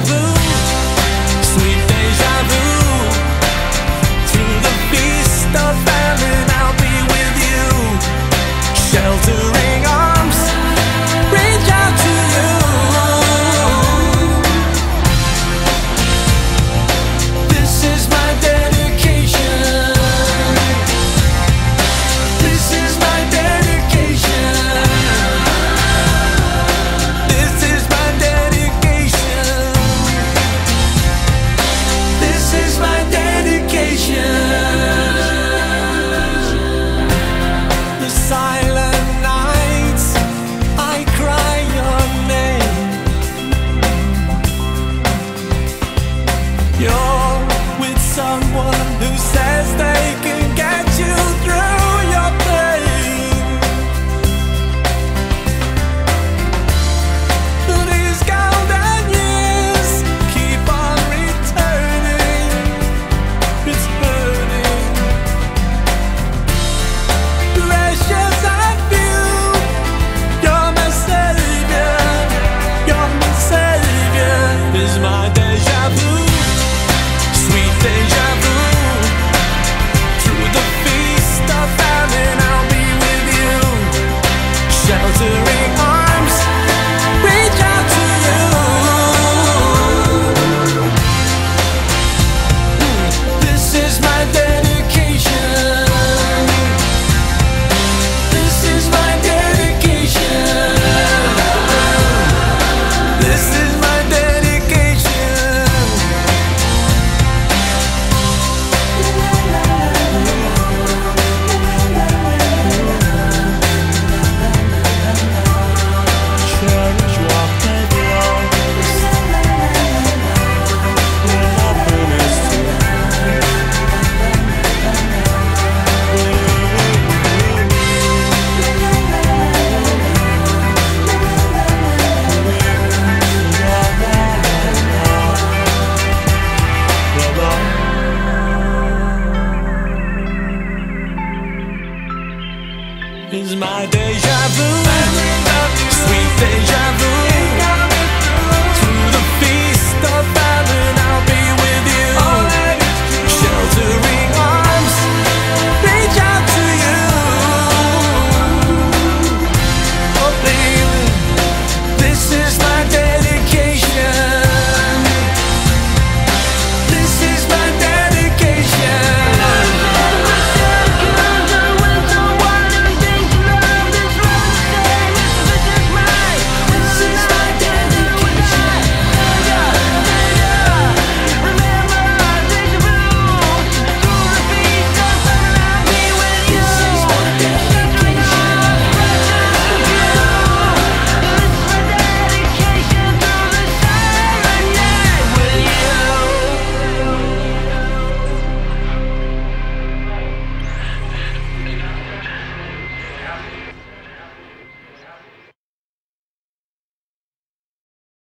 vu, sweet deja vu. Through the feast of famine, I'll be with you. Sheltering arms reach out to you. This is my dedication. This is my dedication. This is my dedication. This is my dedication. The silent nights, I cry your name. You're with someone who says they can get you through your pain. These golden years keep on returning. It's burning. Precious and few. You're my savior. You're my savior. Is my deja vu, sweet deja vu. Through the feast of famine, I'll be with you. Sheltering arms reach out to you. This is my dedication. This is my dedication. This is my dedication. Cherish what they've lost. When happiness is my deja vu, sweet deja vu.